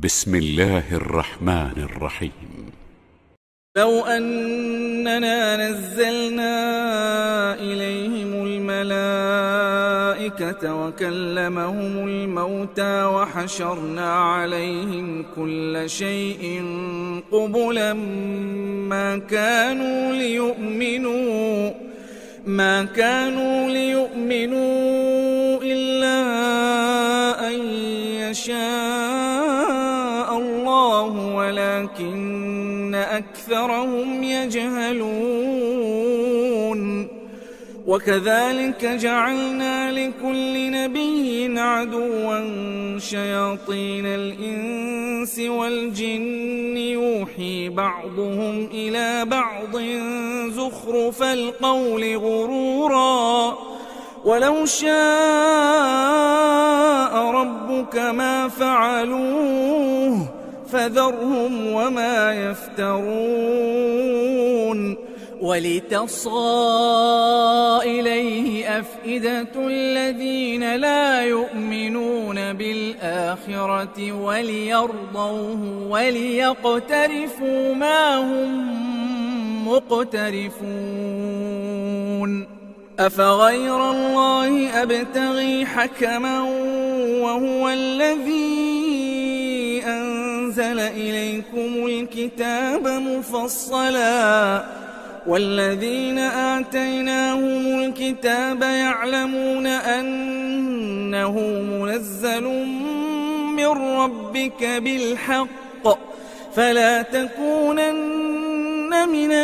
بسم الله الرحمن الرحيم. لو أننا نزلنا إليهم الملائكة وكلمهم الموتى وحشرنا عليهم كل شيء قبلا ما كانوا ليؤمنوا إلا أن يشاء الله ولكن أكثرهم يجهلون. وكذلك جعلنا لكل نبي عدوا شياطين الإنس والجن يوحي بعضهم إلى بعض زخرف القول غرورا ولو شاء ربك ما فعلوه فذرهم وما يفترون. ولتصغى إليه أفئدة الذين لا يؤمنون بالآخرة وليرضوه وليقترفوا ما هم مقترفون. أفغير الله أبتغي حكما وهو الذي أنزل إليكم الكتاب مفصلا والذين آتيناهم الكتاب يعلمون أنه منزل من ربك بالحق فلا تكونن من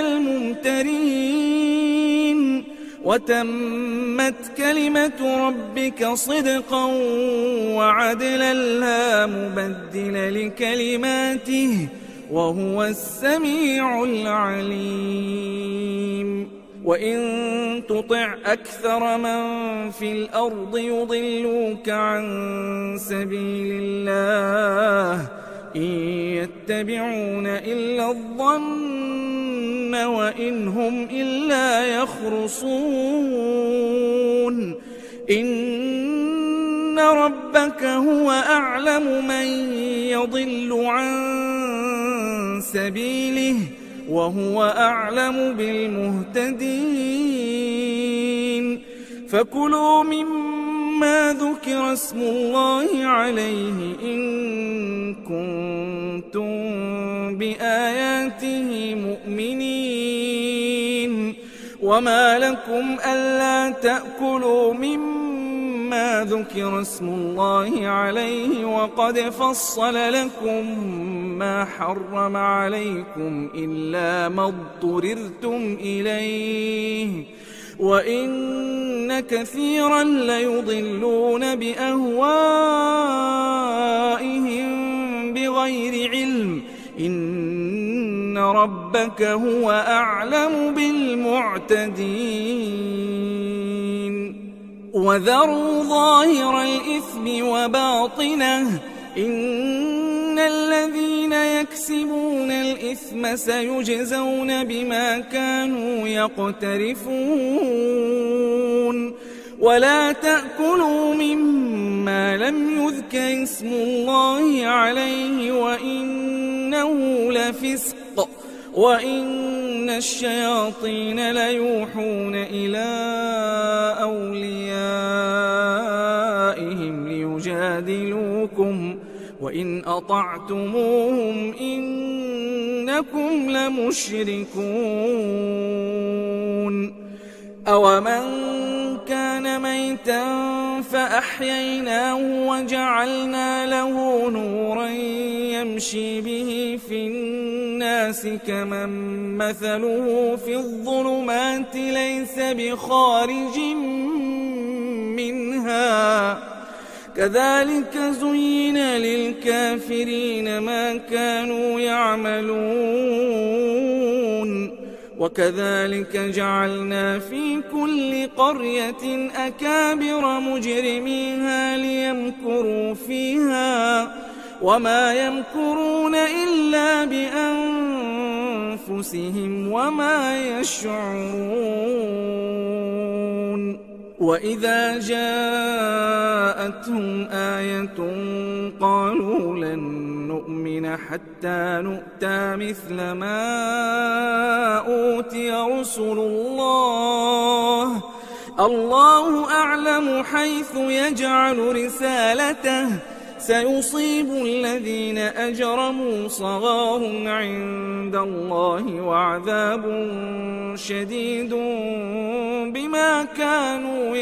الممترين. وتمت كلمة ربك صدقا وعدلا لا مبدل لكلماته وهو السميع العليم. وإن تطع أكثر من في الأرض يضلوك عن سبيل الله إن يتبعون إلا الظن وإن هم إلا يخرصون. إن ربك هو أعلم من يضل عن سبيله وهو أعلم بالمهتدين. فكلوا مما ذكر اسم الله عليه إن كنتم بآياته مؤمنين. وما لكم ألا تأكلوا مما ذكر اسم الله عليه وقد فصل لكم ما حرم عليكم إلا ما اضطررتم إليه وإن كثيرا ليضلون بأهوائهم بغير علم إن ربك هو أعلم بالمعتدين. وذروا ظاهر الإثم وباطنه إن الذين يكسبون الإثم سيجزون بما كانوا يقترفون. ولا تأكلوا مما لم يذكر اسم الله عليه وإنه لفسق وإن الشياطين ليوحون إلى أوليائهم ليجادلوكم وإن أطعتموهم إنكم لمشركون. أومن كان ميتا فأحييناه وجعلنا له نورا يمشي به في الناس كمن مثله في الظلمات ليس بخارج منها كذلك زين للكافرين ما كانوا يعملون. وكذلك جعلنا في كل قرية أكابر مجرميها ليمكروا فيها وما يمكرون إلا بأنفسهم وما يشعرون. وإذا جاءتهم آية قالوا لن نؤمن نؤمن حتى نؤتى مثل ما أوتي رسل الله الله أعلم حيث يجعل رسالته سيصيب الذين أجرموا صغار عند الله وعذاب شديد بما كانوا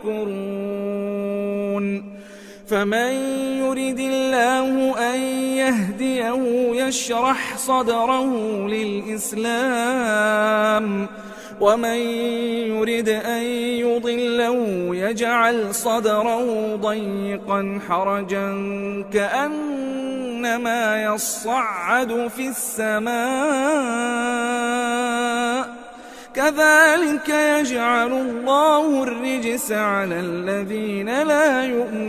يمكرون فمن يرد الله أن يهديه يشرح صدره للإسلام ومن يرد أن يضله يجعل صدره ضيقا حرجا كأنما يصعد في السماء كذلك يجعل الله الرجس على الذين لا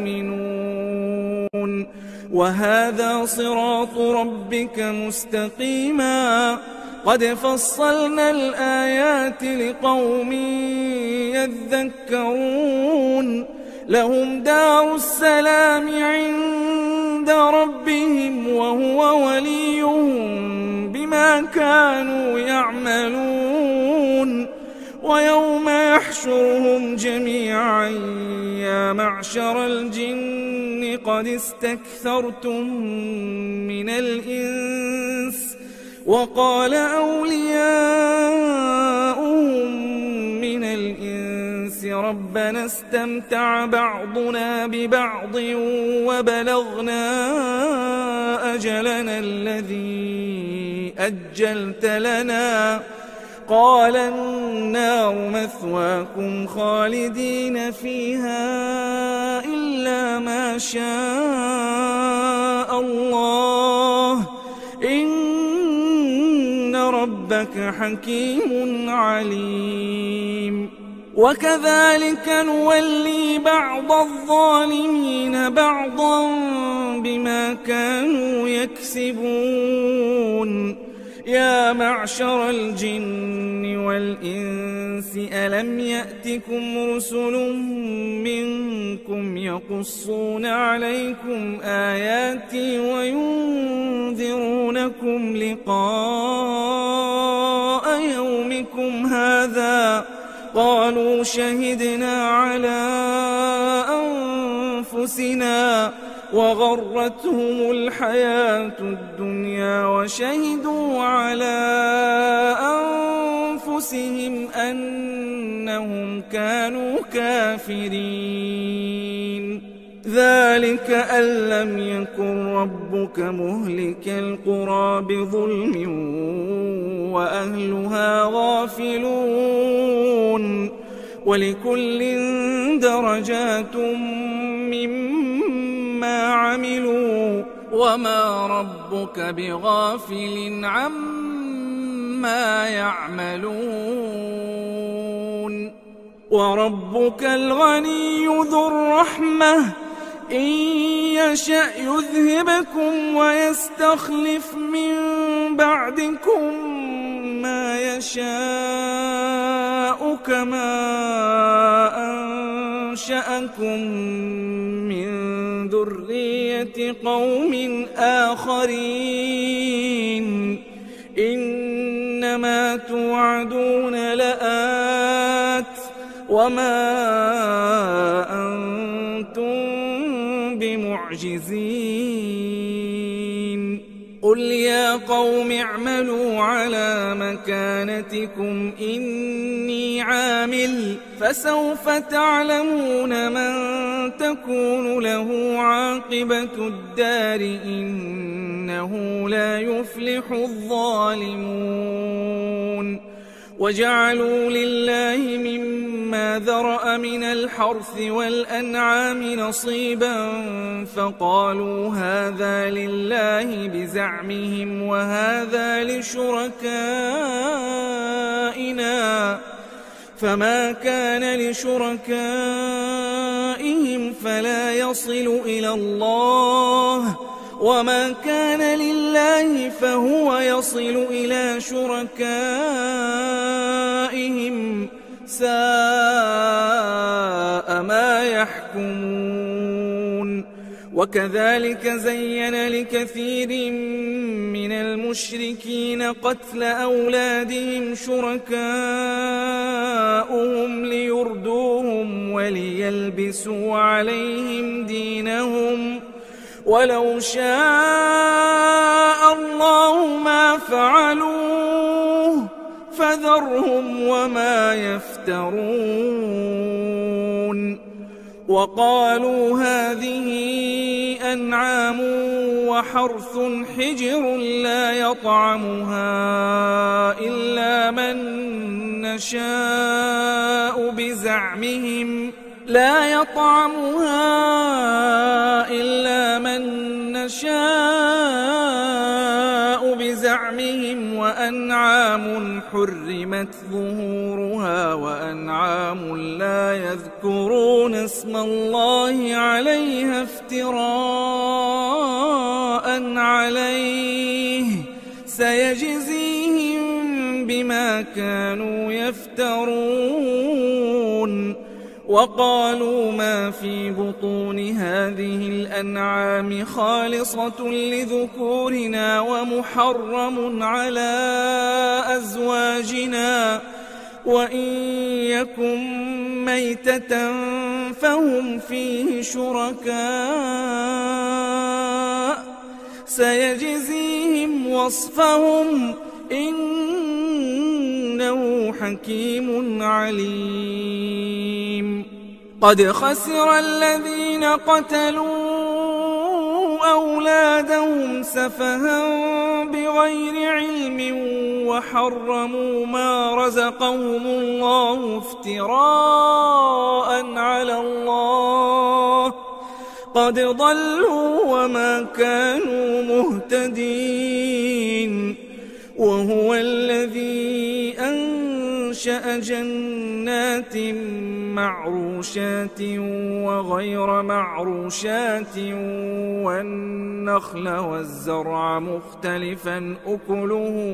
يؤمنون وهذا صراط ربك مستقيما قد فصلنا الآيات لقوم يذكرون لهم دار السلام عند ربهم وهو وليهم بما كانوا يعملون ويوم يحشرهم جميعا يا معشر الجن قد استكثرتم من الإنس وقال أولياؤهم من الإنس ربنا استمتع بعضنا ببعض وبلغنا أجلنا الذي أجلت لنا قال النار مثواكم خالدين فيها إلا ما شاء الله إن ربك حكيم عليم وكذلك نولي بعض الظالمين بعضا بما كانوا يكسبون يا معشر الجن والإنس ألم يأتكم رسل منكم يقصون عليكم آياتي وينذرونكم لقاء يومكم هذا قالوا شهدنا على أنفسنا وغرتهم الحياة الدنيا وشهدوا على أنفسهم أنهم كانوا كافرين ذلك أن لم يكن ربك مهلك القرى بظلم وأهلها غافلون ولكل درجات مما عملوا وما ربك بغافل عما يعملون وربك الغني ذو الرحمة إن يشأ يذهبكم ويستخلف من بعدكم ما يشاء كما أنشأكم من ذرية قوم آخرين إنما توعدون لآت وما أنتم بمعجزين قل يا قوم اعملوا على مكانتكم إني عامل فسوف تعلمون من تكون له عاقبة الدار إنه لا يفلح الظالمون وجعلوا لله مما ذرأ من الحرث والأنعام نصيبا فقالوا هذا لله بزعمهم وهذا لشركائنا فما كان لشركائهم فلا يصل إلى الله وما كان لله فهو يصل إلى شركائهم ساء ما يحكمون وكذلك زين لكثير من المشركين قتل أولادهم شركاؤهم ليردوهم وليلبسوا عليهم دينهم ولو شاء الله ما فعلوه فذرهم وما يفترون. وقالوا هذه أنعام وحرث حجر لا يطعمها إلا من نشاء بزعمهم وأنعام حرمت ظهورها وأنعام لا يذكرون اسم الله عليها افتراء عليه سيجزيهم بما كانوا يفترون. وقالوا ما في بطون هذه الأنعام خالصة لذكورنا ومحرم على أزواجنا وإن يكن ميتة فهم فيه شركاء سيجزيهم وصفهم إنه حكيم عليم. قد خسر الذين قتلوا أولادهم سفها بغير علم وحرموا ما رزقهم الله افتراء على الله قد ضلوا وما كانوا مهتدين. وهو الذي أنشأ جنات معروشات وغير معروشات والنخل والزرع مختلفا أكله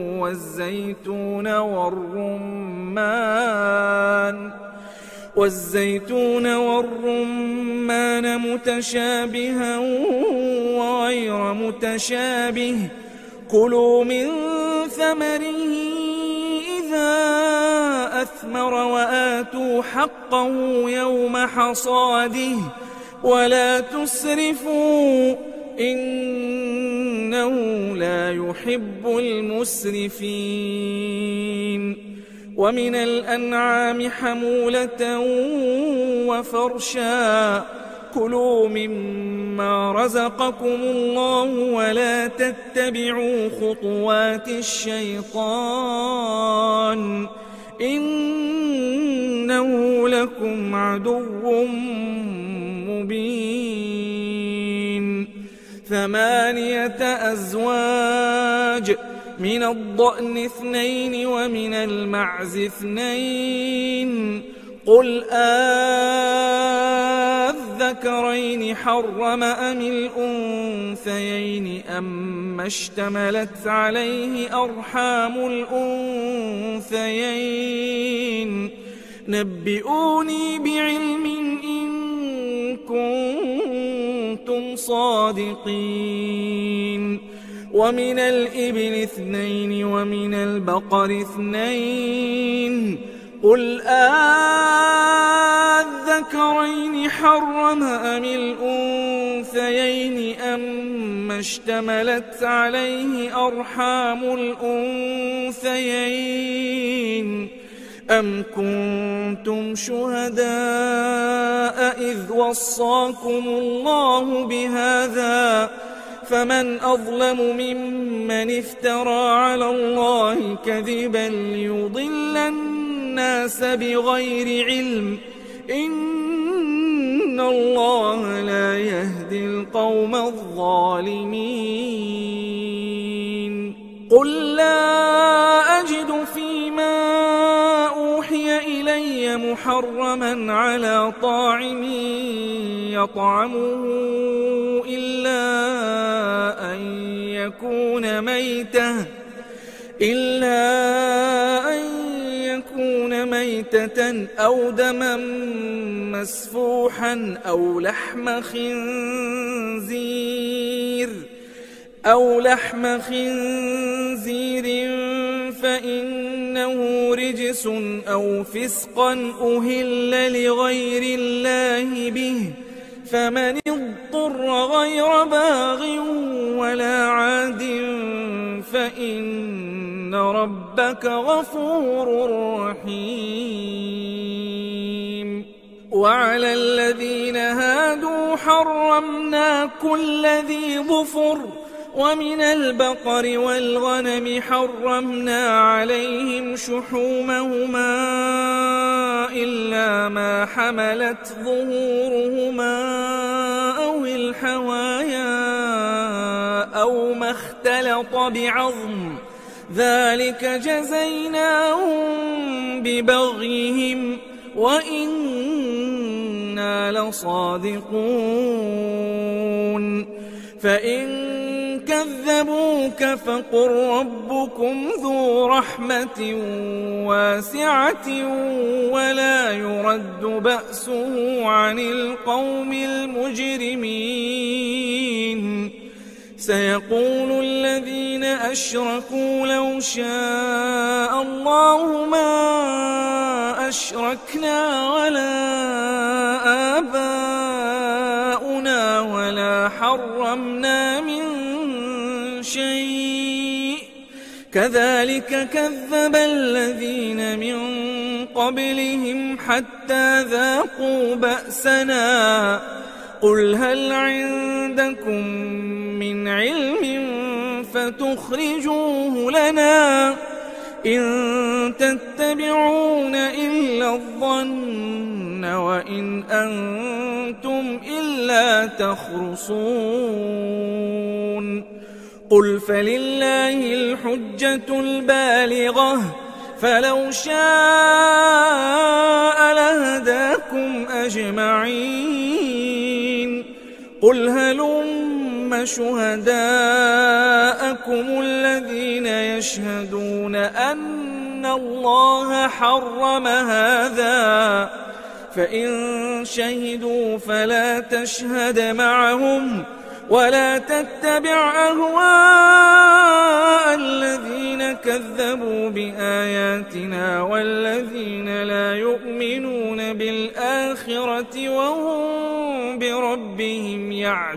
والزيتون والرمان متشابها وغير متشابه كلوا من ثمره إذا أثمر وآتوا حقه يوم حصاده ولا تسرفوا إنه لا يحب المسرفين. ومن الأنعام حمولة وفرشا كلوا مما رزقكم الله ولا تتبعوا خطوات الشيطان إنه لكم عدو مبين. 8 أزواج من الضأن 2 ومن المعز 2 قل الذكرين حرم أم الأنثيين أما اشتملت عليه أرحام الأنثيين نبئوني بعلم إن كنتم صادقين. ومن الإبل 2 ومن البقر 2 قل الذكرين حرم أم الأنثيين أما اشتملت عليه أرحام الأنثيين أم كنتم شهداء إذ وصاكم الله بهذا فمن أظلم ممن افترى على الله كذبا ليضل الناس بغير علم إن الله لا يهدي القوم الظالمين. قل لا أجد فيما أوحي إلي محرما على طاعم يطعمه إلا أن يكون ميتة أو دما مسفوحا أو لحم خنزير خنزير أو لحم خنزير فإنه رجس أو فسقا أهل لغير الله به فمن اضطر غير باغ ولا عاد فإن ربك غفور رحيم. وعلى الذين هادوا حرمنا كل ذي ظفر ومن البقر والغنم حرمنا عليهم شحومهما إلا ما حملت ظهورهما أو الحوايا أو ما اختلط بعظم ذلك جزيناهم ببغيهم وإنا لصادقون. فإن كذبوك فقل ربكم ذو رحمة واسعة ولا يرد بأسه عن القوم المجرمين. سيقول الذين أشركوا لو شاء الله ما أشركنا ولا آباؤنا ولا حرمنا من شيء كذلك كذب الذين من قبلهم حتى ذاقوا بأسنا. قل هل عندكم من علم فتخرجوه لنا إن تتبعون إلا الظن وإن أنتم إلا تخرصون. قل فلله الحجة البالغة فلو شاء لهداكم أجمعين. قل هلم شهداءكم الذين يشهدون أن الله حرم هذا فإن شهدوا فلا تشهد معهم ولا تتبع أهواء الذين كذبوا بآياتنا والذين لا يؤمنون بالآخرة وهم بربهم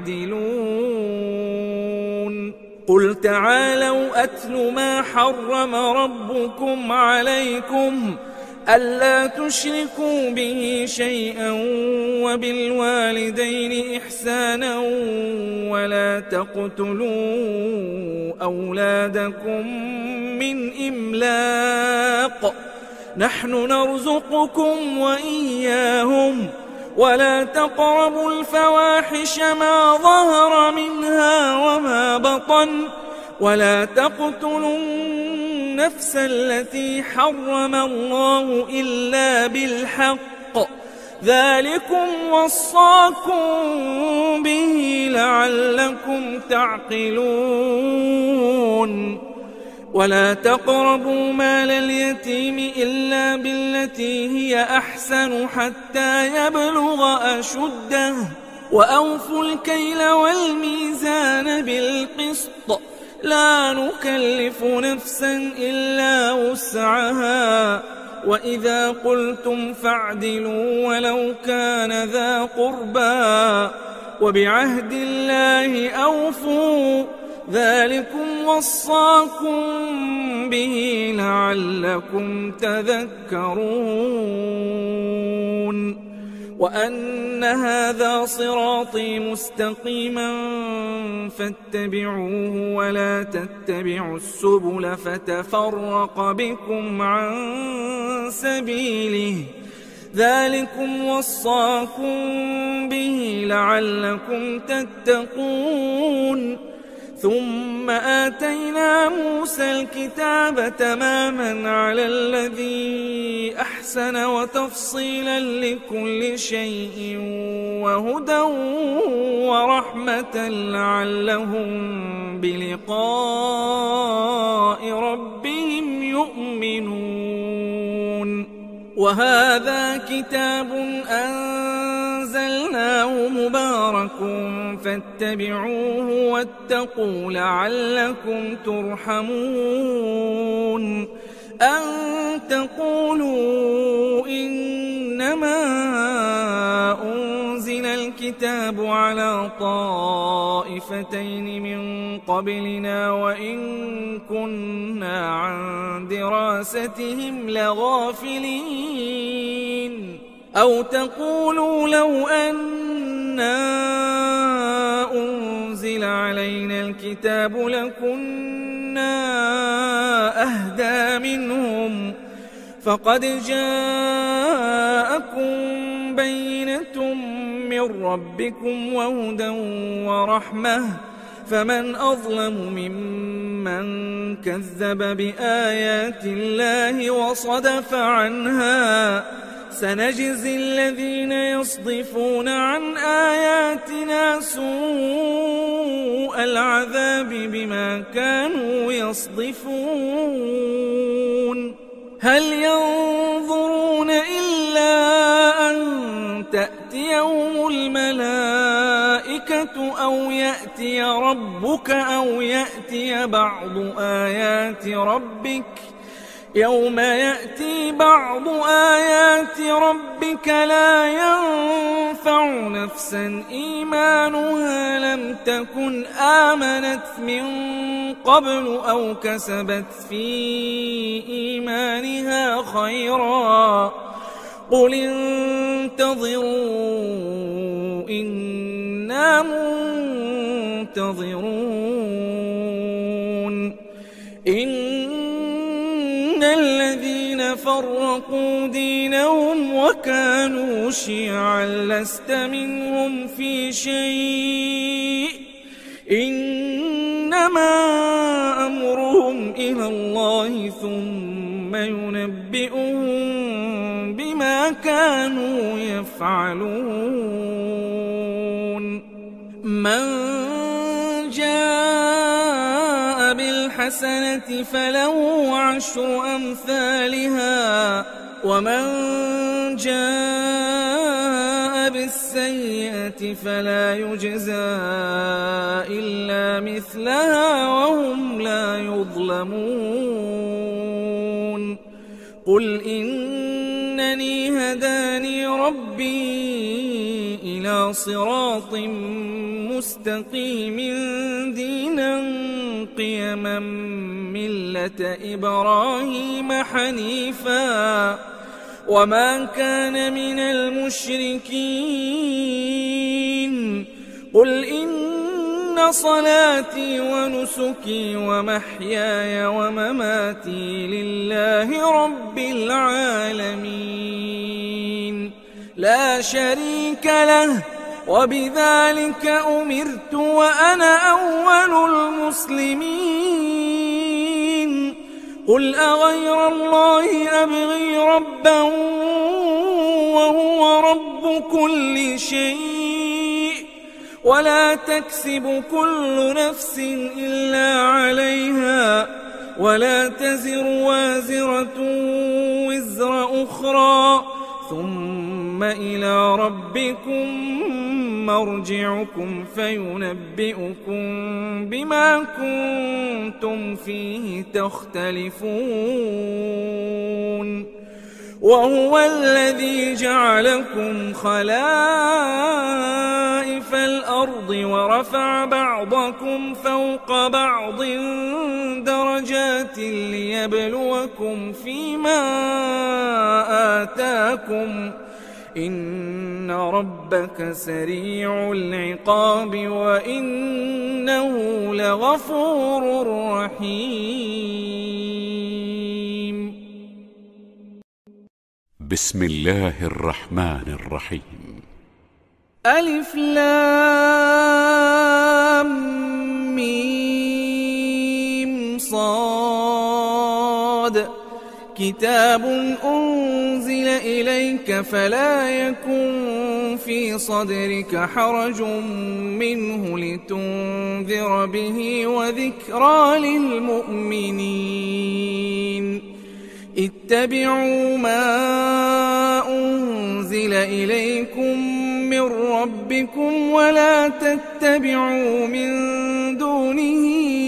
يعدلون. قل تعالوا أتل ما حرم ربكم عليكم ألا تشركوا به شيئا وبالوالدين إحسانا ولا تقتلوا أولادكم من إملاق نحن نرزقكم وإياهم ولا تقربوا الفواحش ما ظهر منها وما بطن ولا تقتلوا النفس التي حرم الله إلا بالحق ذلكم وصاكم به لعلكم تعقلون. ولا تقربوا مال اليتيم إلا بالتي هي أحسن حتى يبلغ أشده وأوفوا الكيل والميزان بالقسط لا نكلف نفسا إلا وسعها وإذا قلتم فاعدلوا ولو كان ذا قربى وبعهد الله أوفوا ذلكم وصاكم به لعلكم تذكرون. وأن هذا صراطي مستقيما فاتبعوه ولا تتبعوا السبل فتفرق بكم عن سبيله ذلكم وصاكم به لعلكم تتقون. ثم آتينا موسى الكتاب تماما على الذي أحسن وتفصيلا لكل شيء وهدى ورحمة لعلهم بلقاء ربهم يؤمنون. وهذا كتاب أنزلناه أنزلناه مبارك فاتبعوه واتقوا لعلكم ترحمون أن تقولوا إنما أنزل الكتاب على طائفتين من قبلنا وإن كنا عن دراستهم لغافلين أو تقولوا لو أنا أنزل علينا الكتاب لكنا أهدى منهم فقد جاءكم بينة من ربكم وهدى ورحمة فمن أظلم ممن كذب بآيات الله وصدف عنها سنجزي الذين يصدفون عن آياتنا سوء العذاب بما كانوا يصدفون هل ينظرون إلا أن تأتيهم الملائكة أو يأتي ربك أو يأتي بعض آيات ربك يوم يأتي بعض آيات ربك لا ينفع نفسا إيمانها لم تكن آمنت من قبل أو كسبت في إيمانها خيرا قل انتظروا إنا منتظرون إن الذين فرقوا دينهم وكانوا شيعا لست منهم في شيء إنما أمرهم إلى الله ثم ينبئهم بما كانوا يفعلون من جاء بالحسنة فله 10 أمثالها ومن جاء بالسيئة فلا يجزى إلا مثلها وهم لا يظلمون قل إنني هداني ربي إلى صراط مستقيم دينا قيما ملة إبراهيم حنيفا وما كان من المشركين قل إن صلاتي ونسكي ومحياي ومماتي لله رب العالمين لا شريك له وبذلك أمرت وأنا أول المسلمين قل أغير الله أبغي ربا وهو رب كل شيء ولا تكسب كل نفس إلا عليها ولا تزر وازرة وزر أخرى ثم إلى ربكم مرجعكم فينبئكم بما كنتم فيه تختلفون وهو الذي جعلكم خلائف الأرض ورفع بعضكم فوق بعض درجات ليبلوكم فيما آتاكم إن ربك سريع العقاب وإنه لغفور رحيم بسم الله الرحمن الرحيم ألف لام ميم صاد كتاب أنزل إليك فلا يكن في صدرك حرج منه لتنذر به وذكرى للمؤمنين اتبعوا ما أنزل إليكم من ربكم ولا تتبعوا من دونه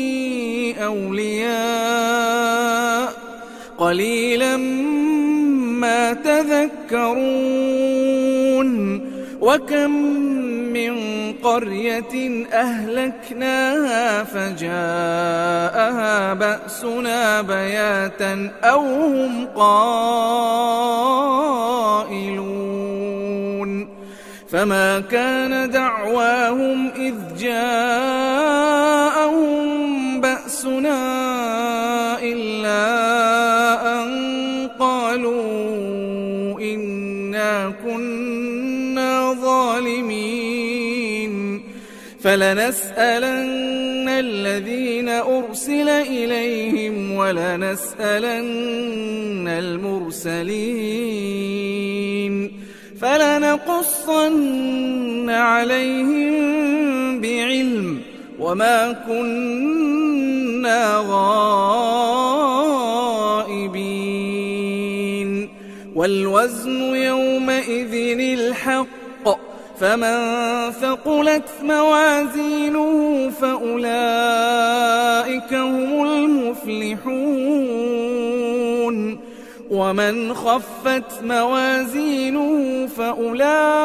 أولياء قليلا ما تذكرون وكم من قرية أهلكناها فجاءها بأسنا بياتا أو هم قائلون فما كان دعواهم إذ جاءهم بأسنا إلا أن قالوا إنا كنا ظالمين فلنسألن الذين أرسل إليهم ولنسألن المرسلين فلنقصن عليهم بعلم وما كنا غائبين والوزن يومئذ الحق فمن ثقلت موازينه فأولئك هم المفلحون ومن خفت موازينه فأولئك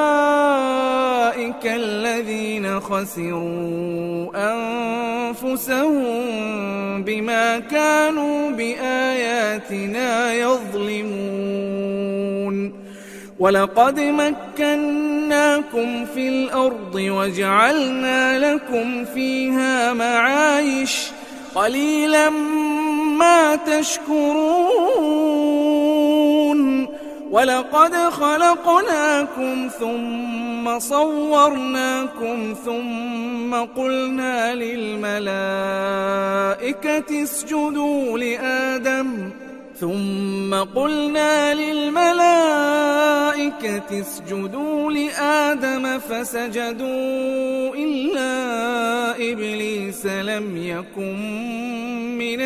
الذين خسروا أنفسهم بما كانوا بآياتنا يظلمون ولقد مكناكم في الأرض وجعلنا لكم فيها معايش قليلا ما تشكرون ولقد خلقناكم ثم صورناكم ثم قلنا للملائكة اسجدوا لآدم فسجدوا إلا إبليس لم يكن من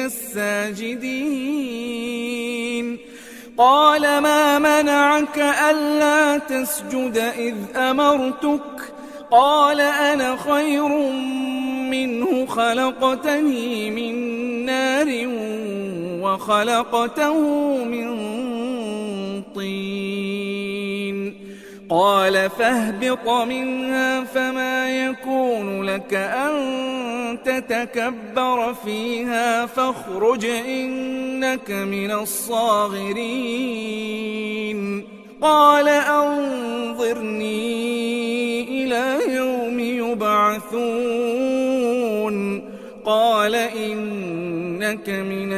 الساجدين قال ما منعك ألا تسجد إذ أمرتك قال أنا خير منه خلقتني من نار وخلقته من طين قال فاهبط منها فما يكون لك أن تتكبر فيها فاخرج إنك من الصاغرين قال أنظرني إلى يوم يبعثون قال إنك من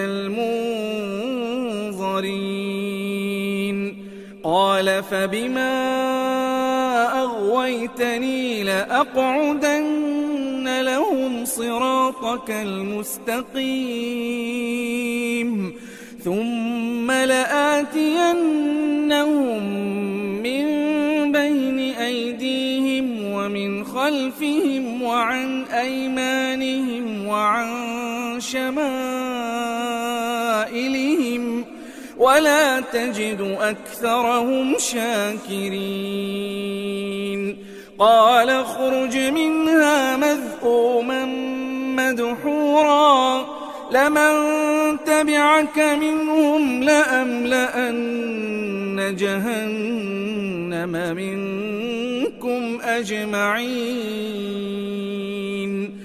المنظرين قال فبما أغويتني لأقعدن لهم صراطك المستقيم ثم لآتينهم من بين أيديهم ومن خلفهم وعن أيمانهم وعن شمائلهم ولا تجد أكثرهم شاكرين قال اخرج منها مذءوما مدحورا لمن تبعك منهم لأملأن جهنم منكم أجمعين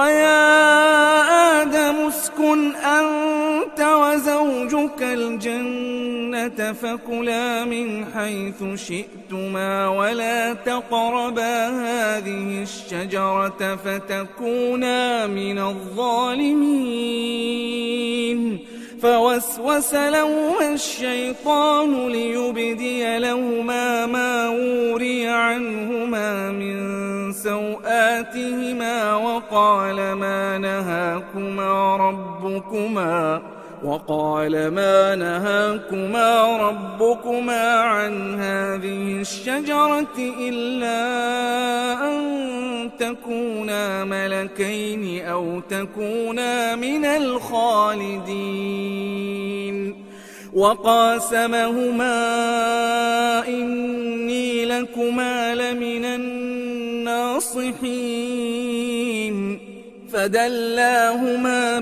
ويا آدم اسكن أنت وزوجك الجنة فكلا من حيث شئتما ولا تقربا هذه الشجرة فتكونا من الظالمين فوسوس لهما الشيطان ليبدي لهما ما وري عنهما من سوآتهما وقال ما نهاكما ربكما عن هذه الشجرة إلا أن تكونا ملكين أو تكونا من الخالدين وقاسمهما إني لكما لمن الناصحين فدلاهما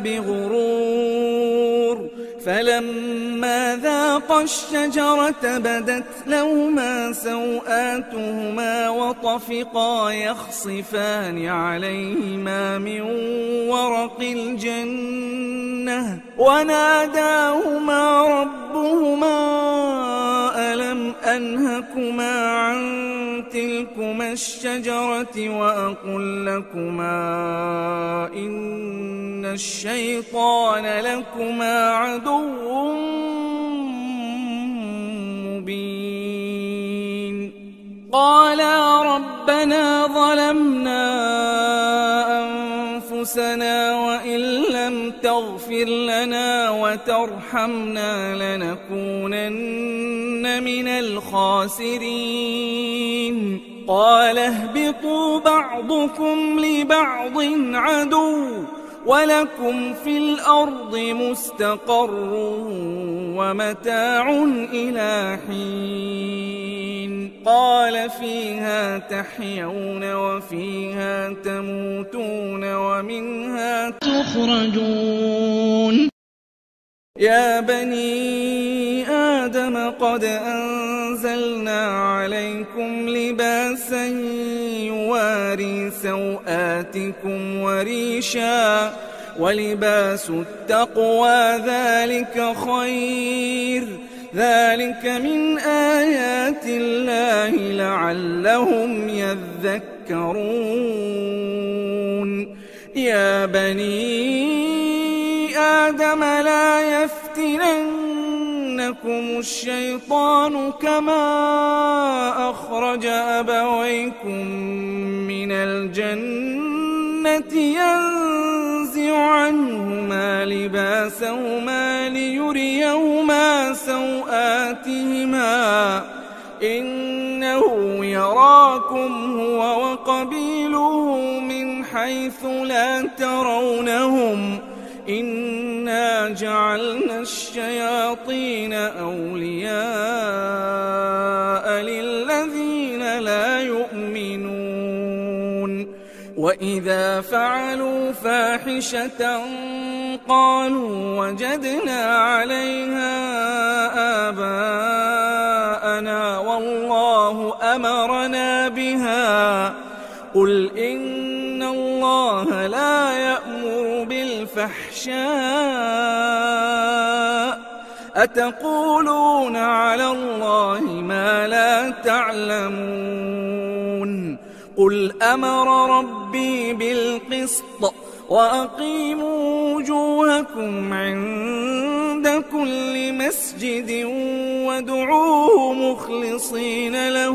بغرور فلما ذاقا الشجرة بدت لهما سوآتهما وطفقا يخصفان عليهما من ورق الجنة وناداهما ربهما ألم أنهكما عن تلكما الشجرة وأقل لكما إن الشيطان لكما عدو مبين قالا ربنا ظلمنا أنفسنا وإن لم تغفر لنا وترحمنا لنكونن من الخاسرين قال اهبطوا بعضكم لبعض عدو ولكم في الأرض مستقر ومتاع إلى حين قال فيها تحيون وفيها تموتون ومنها تخرجون يا بني آدم قد أنزلنا عليكم لباسا يواري سوآتكم وريشا ولباس التقوى ذلك خير ذلك من آيات الله لعلهم يذكرون يا بني آدم لا يفتننكم الشيطان كما أخرج أبويكم من الجنة ينزع عنهما لباسهما ليريهما سوآتهما إنه يراكم هو وقبيله من حيث لا ترونهم إنا جعلنا الشياطين أولياء للذين لا يؤمنون وإذا فعلوا فاحشة قالوا وجدنا عليها آباءنا والله أمرنا بها قل إن الله لا يأمر بالفحشاء أتقولون على الله ما لا تعلمون قل أمر ربي بالقسط وأقيموا وجوهكم عند كل مسجد وادعوه مخلصين له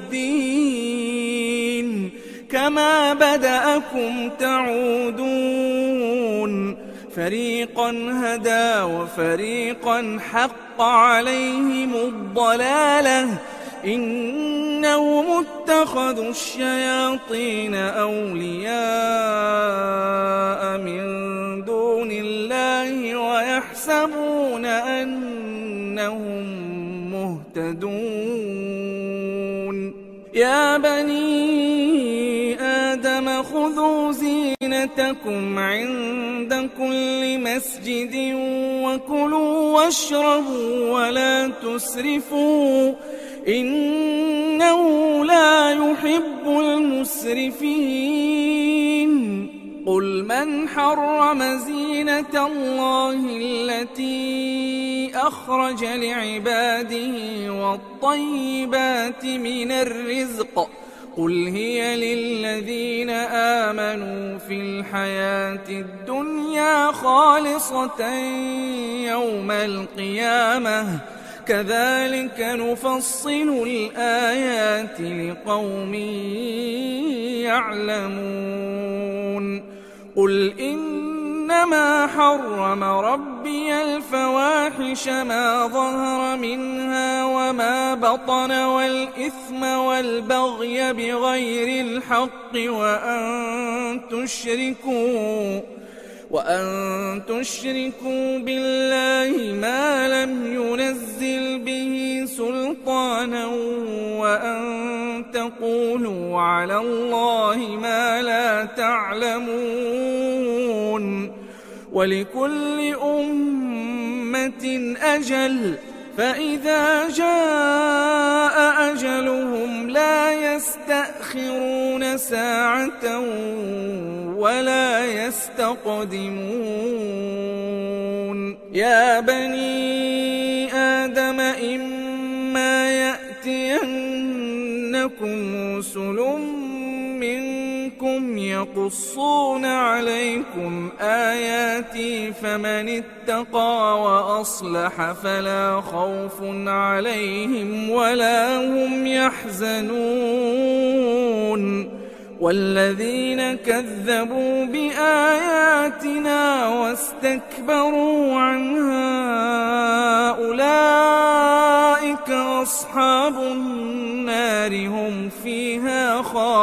الدين كما بدأكم تعودون فريقا هدى وفريقا حق عليهم الضلالة إنهم اتخذوا الشياطين أولياء من دون الله ويحسبون أنهم مهتدون يا بني آدم خذوا زينتكم عند كل مسجد وكلوا واشربوا ولا تسرفوا إنه لا يحب المسرفين قل من حرم زينة الله التي أخرج لعباده والطيبات من الرزق قل هي للذين آمنوا في الحياة الدنيا خالصة يوم القيامة كذلك نفصل الآيات لقوم يعلمون قل إنما حرم ربي الفواحش ما ظهر منها وما بطن والإثم والبغي بغير الحق وأن تشركوا بالله ما لم ينزل به سلطانا وأن تقولوا على الله ما لا تعلمون ولكل أمة أجل فإذا جاء أجلهم لا يستأخرون ساعة ولا يستقدمون يا بني آدم إما يأتينكم رسل منكم يقصون عليكم آياتي فمن اتقى وأصلح فلا خوف عليهم ولا هم يحزنون والذين كذبوا بآياتنا واستكبروا عنها أولئك أصحاب النار هم فيها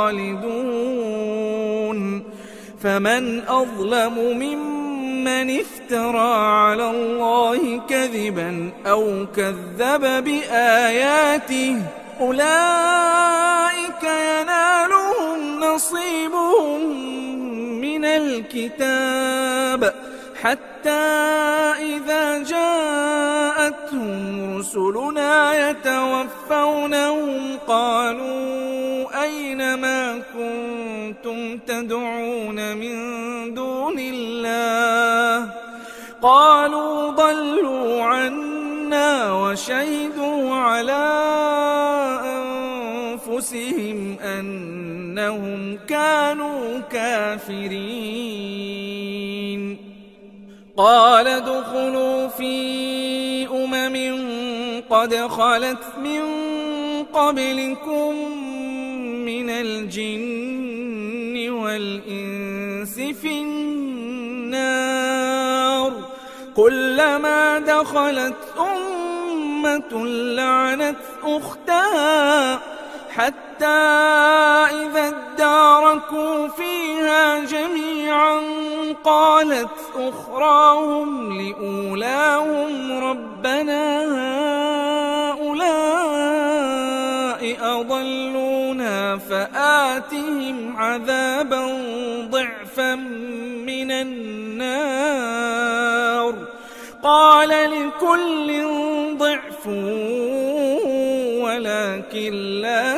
خالدون فمن أظلم ممن افترى على الله كذبا أو كذب بآياته أولئك ينالهم نصيبهم من الكتاب حتى إذا جاءتهم رسلنا يتوفونهم قالوا أين ما كنتم تدعون من دون الله قالوا ضلوا عنا وشهدوا على أنفسهم أنهم كانوا كافرين قال ادخلوا في قد خلت من قبلكم من الجن والإنس في النار كلما دخلت أمة لعنت أختها حتى إذا اداركوا فيها جميعا قالت أخراهم لأولاهم ربنا هؤلاء أضلونا فآتهم عذابا ضعفا من النار قال لكل ضعف ولكن لا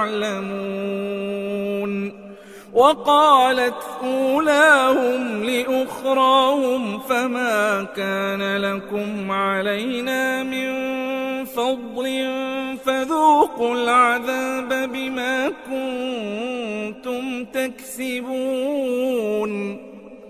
تعلمون وقالت أولاهم لأخراهم فما كان لكم علينا من فضل فذوقوا العذاب بما كنتم تكسبون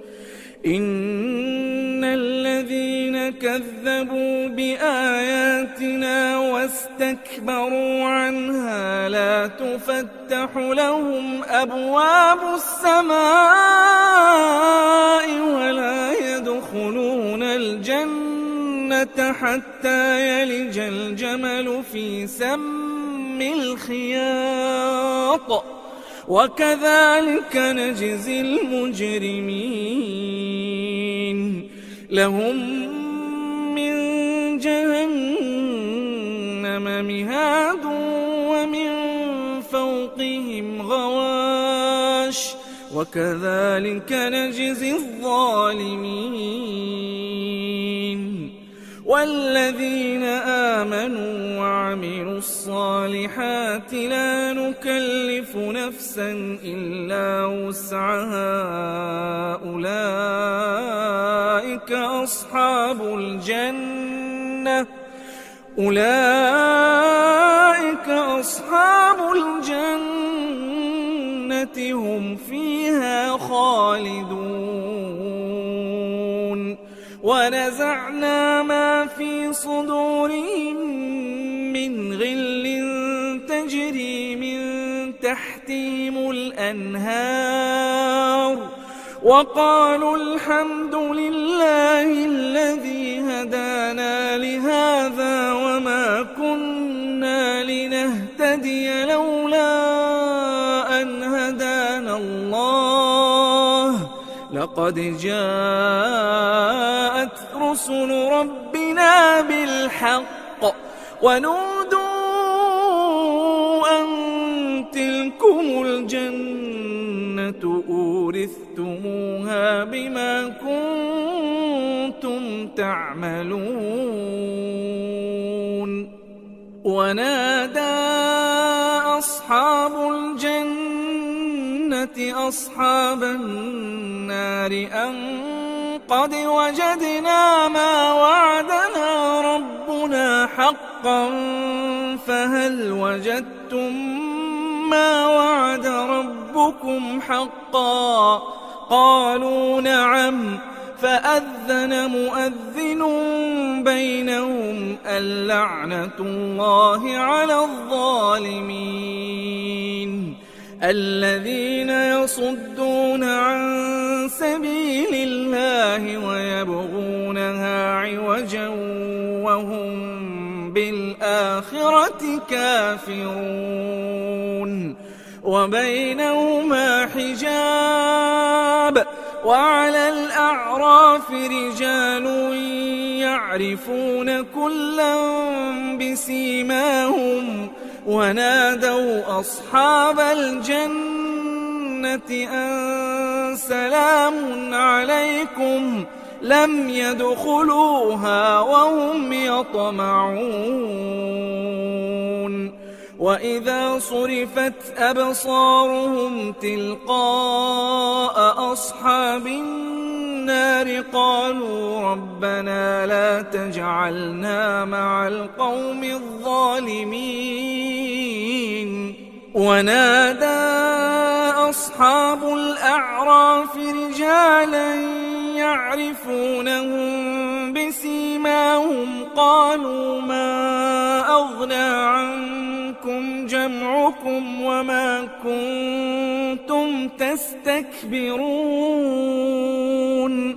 إن الذين كذبوا بآياتنا واستكبروا عنها لا تفتح لهم أبواب السماء ولا يدخلون الجنة حتى يلج الجمل في سم الخياط وكذلك نجزي المجرمين لهم من جهنم مهاد ومن فوقهم غواش وكذلك نجزي الظالمين والذين آمنوا وعملوا الصالحات لا نكلف نفسا إلا وسعها أولئك أصحاب الجنة هم فيها خالدون ونزعنا ما في صدورهم من غل تجري من تحتهم الأنهار وقالوا الحمد لله الذي هدانا لهذا وما كنا لنهتدي لولا أن هدانا الله لقد جاءت رسل ربنا بالحق ونودوا أن تلكم الجنة أورثتموها بما كنتم تعملون ونادى أصحاب الجنة أصحاب النار أن قد وجدنا ما وعدنا ربنا حقا فهل وجدتم ما وعد ربكم حقا قالوا نعم فأذن مؤذن بينهم اللعنة الله على الظالمين الذين يصدون عن سبيل الله ويبغونها عوجا وهم بالآخرة كافرون وبينهما حجاب وعلى الأعراف رجال يعرفون كلا بسيماهم ونادوا أصحاب الجنة أن سلام عليكم لم يدخلوها وهم يطمعون وإذا صرفت أبصارهم تلقاء أصحاب النار قالوا ربنا لا تجعلنا مع القوم الظالمين ونادى أصحاب الأعراف رجالا يعرفونهم بسيماهم قالوا ما أغنى عنكم جمعكم وما كنتم تستكبرون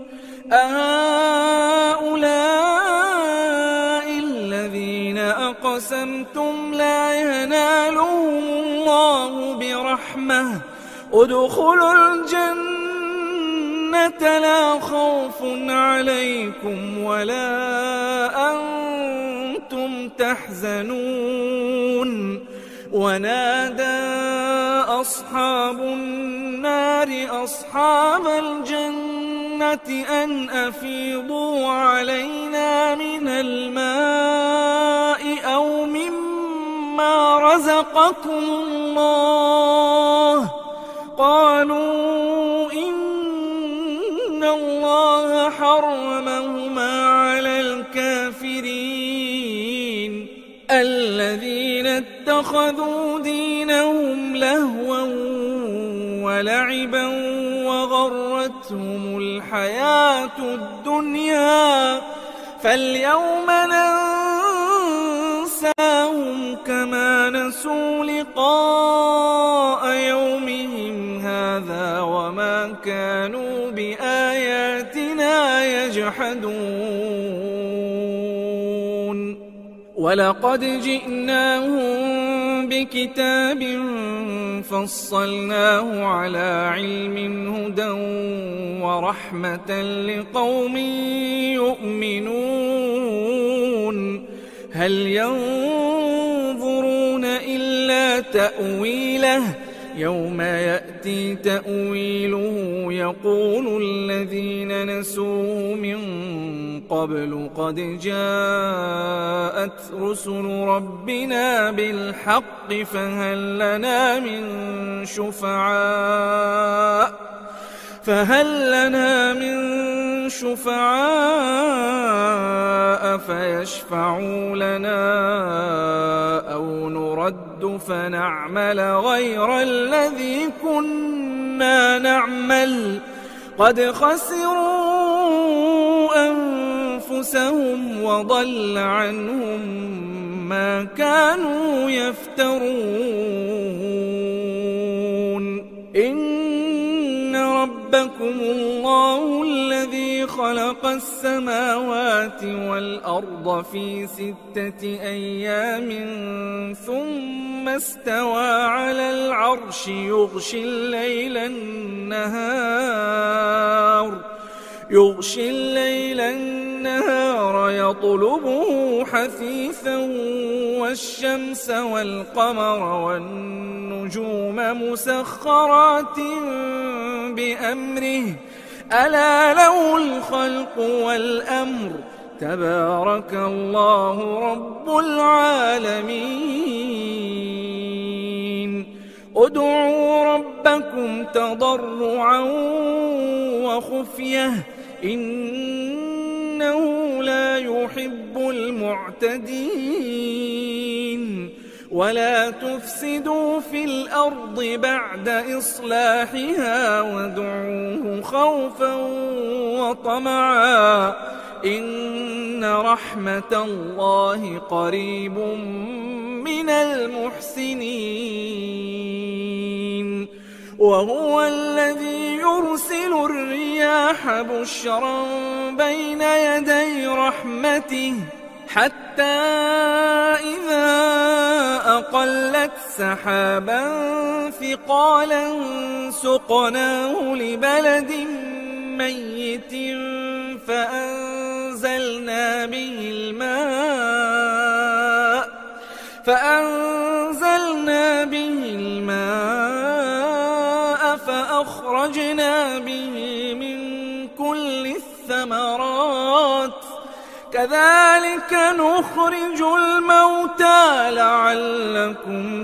أهؤلاء الذين أقسمتم لا ينالهم الله برحمة ادخلوا الجنة لا خوف عليكم ولا أنتم تحزنون ونادى أصحاب النار أصحاب الجنة أن أفيضوا علينا من الماء أو مما رزقكم الله قالوا إن الله حرمهما على الكافرين الذين اتخذوا دينهم لهوا ولعبا وغرتهم الحياة الدنيا فاليوم ننساهم كما نسوا لقاء يومهم هذا وما كانوا بآياتنا يجحدون ولقد جئناهم بكتاب فصلناه على علم هدى ورحمة لقوم يؤمنون هل ينظرون إلا تأويله يوم يأتي تأويله يقول الذين نسوه من قبل قد جاءت رسل ربنا بالحق فهل لنا من شفعاء فيشفعوا لنا أو نرد فنعمل غير الذي كنا نعمل قد خسروا أنفسهم وضل عنهم ما كانوا يفترون إن ربكم الله الذي خلق السماوات والأرض في 6 أيام ثم استوى على العرش يغشي الليل النهار يغشي الليل النهار يطلبه حثيثا والشمس والقمر والنجوم مسخرات بأمره ألا له الخلق والأمر تبارك الله رب العالمين ادعوا ربكم تضرعا وخفية إنه لا يحب المعتدين ولا تفسدوا في الأرض بعد إصلاحها وادعوه خوفا وطمعا إن رحمة الله قريب من المحسنين وهو الذي يرسل الرياح بشرا بين يدي رحمته حتى إذا أقلت سحابا ثقالا سقناه لبلد ميت فأنزلنا به الماء فأخرجنا به من كل الثمرات كذلك نخرج الموتى لعلكم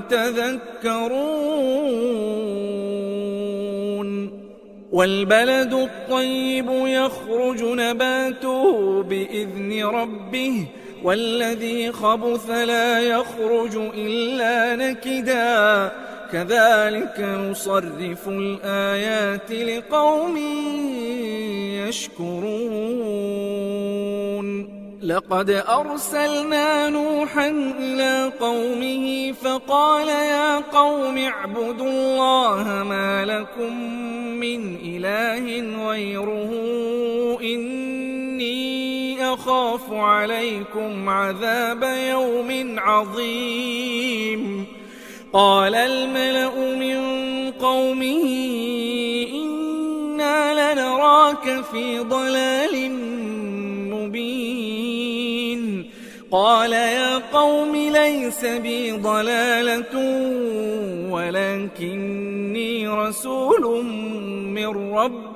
تذكرون والبلد الطيب يخرج نباته بإذن ربه والذي خبث لا يخرج إلا نكدا كذلك نصرف الآيات لقوم يشكرون لقد أرسلنا نوحا إلى قومه فقال يا قوم اعبدوا الله ما لكم من إله غيره إني أخاف عليكم عذاب يوم عظيم قال الملأ من قومه إنا لنراك في ضلال مبين قال يا قوم ليس بي ضلالة ولكني رسول من رب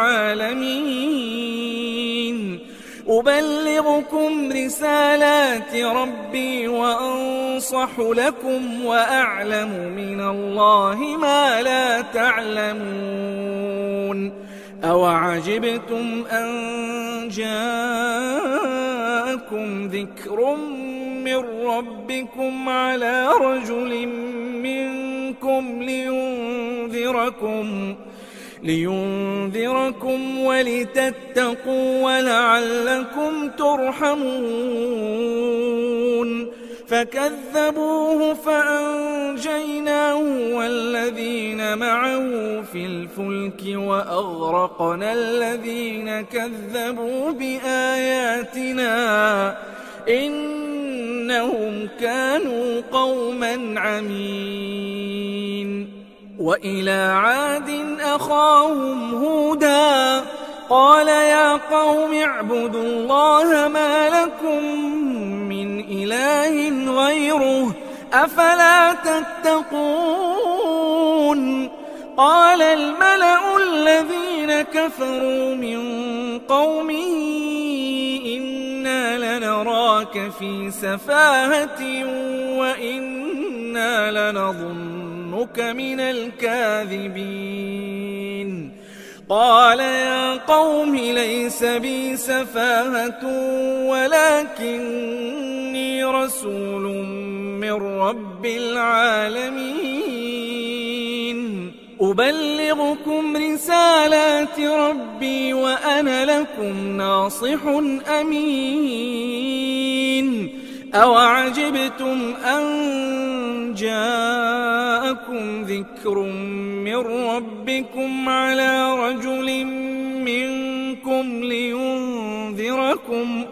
العالمين أبلغكم رسالات ربي وأنصح لكم وأعلم من الله ما لا تعلمون أوعجبتم أن جاءكم ذكر من ربكم على رجل منكم لينذركم ولتتقوا ولعلكم ترحمون فكذبوه فأنجيناه والذين معه في الفلك وأغرقنا الذين كذبوا بآياتنا إنهم كانوا قوما عمين وإلى عاد أخاهم هودا قال يا قوم اعبدوا الله ما لكم من إله غيره أفلا تتقون قال الملأ الذين كفروا من قومه إنا لنراك في سفاهة وإنا لنظنك من الكاذبين قال يا قوم ليس بي سفاهة ولكني رسول من رب العالمين أبلغكم رسالات ربي وأنا لكم ناصح أمين أوعجبتم أن جاءكم ذكر من ربكم على رجل منكم لينذركم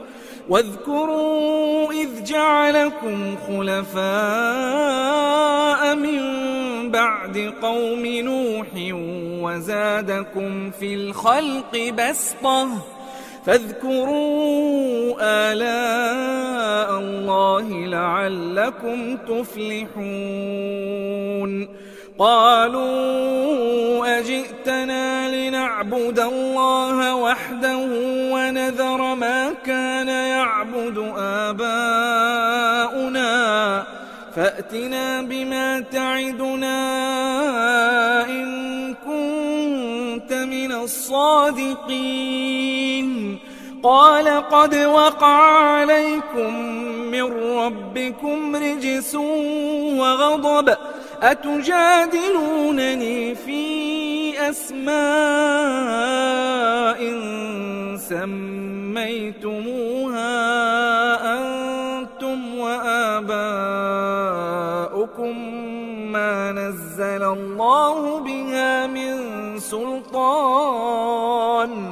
واذكروا إذ جعلكم خلفاء من بعد قوم نوح وزادكم في الخلق بسطة فاذكروا آلاء الله لعلكم تفلحون قالوا أجئتنا لنعبد الله وحده ونذر ما كان يعبد آباؤنا فأتنا بما تعدنا إن كنت من الصادقين قال قد وقع عليكم من ربكم رجس وغضب أتجادلونني في أسماء سميتموها أنتم وآباؤكم ما نزل الله بها من سلطان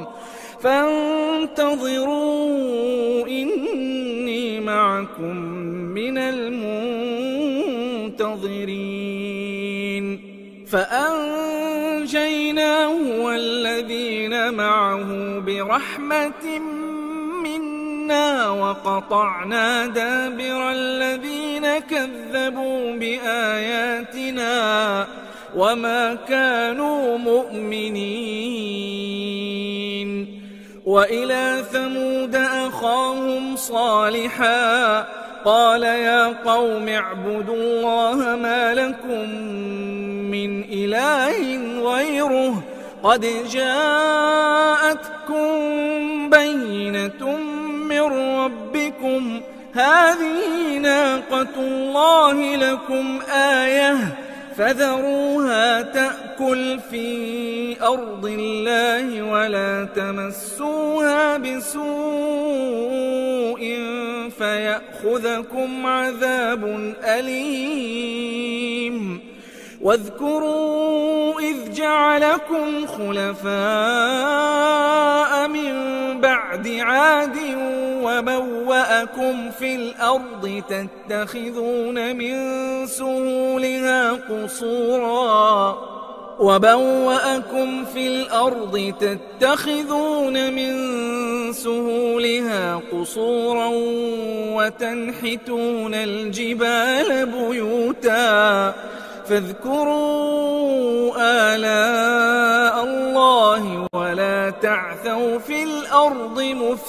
فانتظروا إني معكم من المنتظرين فأنجيناه والذين معه برحمة منا وقطعنا دابر الذين كذبوا بآياتنا وما كانوا مؤمنين وإلى ثمود أخاهم صالحا قال يا قوم اعبدوا الله ما لكم من إله غيره قد جاءتكم بينة من ربكم هذه ناقة الله لكم آية فذروها تأكل في أرض الله ولا تمسوها بسوء فيأخذكم عذاب أليم واذكروا إذ جعلكم خلفاء من بعد عاد وبوأكم في الأرض تتخذون من سهولها قصورا وتنحتون الجبال بيوتا فاذكروا آلاء الله ولا تعثوا في الأرض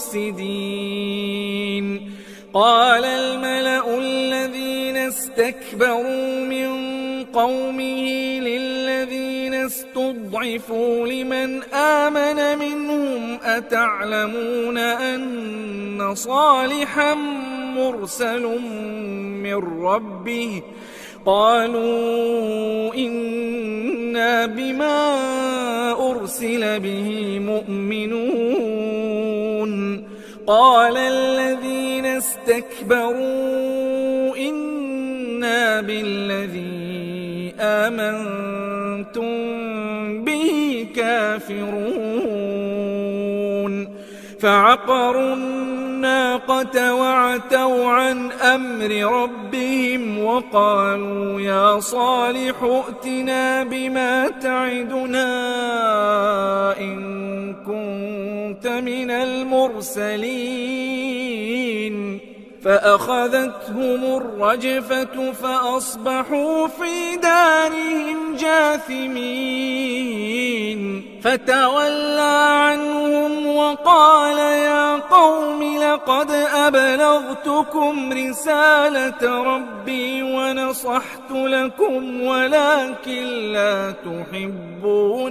مفسدين قال الملأ الذين استكبروا من قومه للذين استضعفوا لمن آمن منهم أتعلمون أن صالحا مرسل من ربه قالوا إنا بما أرسل به مؤمنون قال الذين استكبروا إنا بالذي آمنتم به كافرون فعقروا الناقة وعتوا عن أمر ربهم وقالوا يا صالح ائتنا بما تعدنا إن كنت من المرسلين فأخذتهم الرجفة فأصبحوا في دارهم جاثمين فتولى عنهم وقال يا قوم لقد أبلغتكم رسالة ربي ونصحت لكم ولكن لا تحبون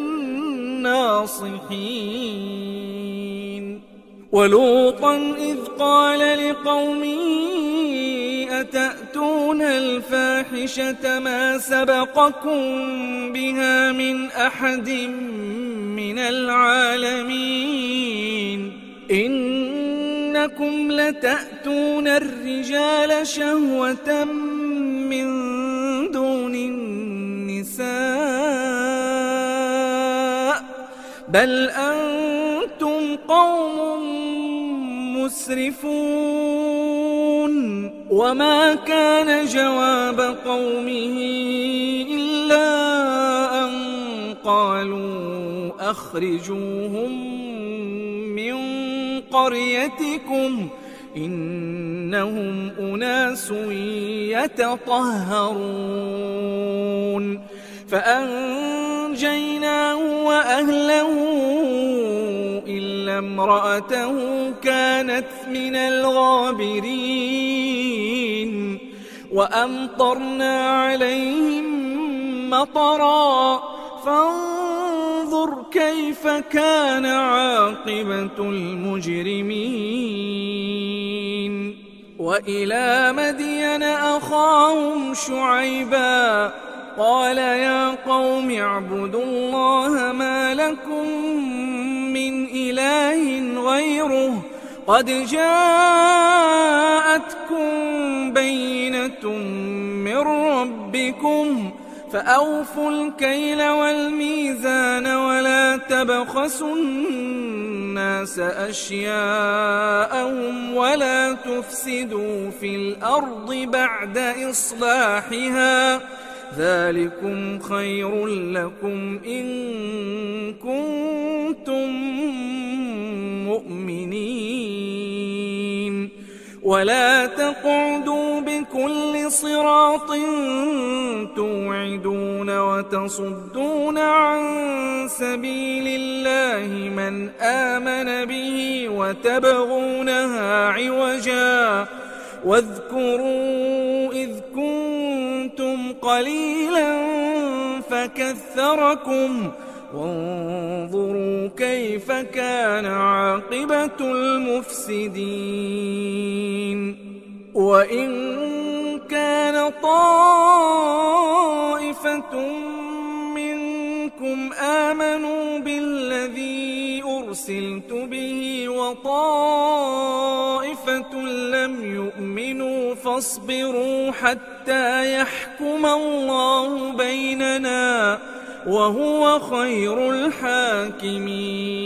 الناصحين ولوطا إذ قال لقومه أتأتون الفاحشة ما سبقكم بها من أحد من العالمين إنكم لتأتون الرجال شهوة من دون النساء بل أنتم قوم مسرفون وما كان جواب قومه إلا أن قالوا أخرجوهم من قريتكم إنهم أناس يتطهرون فأنجيناه وأهله إلا امرأته كانت من الغابرين وأمطرنا عليهم مطرا فانظر كيف كان عاقبة المجرمين وإلى مدين أخاهم شعيبا قال يا قوم اعبدوا الله ما لكم من إله غيره قد جاءتكم بينة من ربكم فأوفوا الكيل والميزان ولا تبخسوا الناس أشياءهم ولا تفسدوا في الأرض بعد إصلاحها ذلكم خير لكم إن كنتم مؤمنين ولا تقعدوا بكل صراط توعدون وتصدون عن سبيل الله من آمن به وتبغونها عوجا واذكروا إذ كنتم قليلا فكثركم وانظروا كيف كان عاقبة المفسدين وإن كان طائفة منكم آمنوا بالذي أرسلت به وطائفة لم يؤمنوا فاصبروا حتى يحكم الله بيننا وهو خير الحاكمين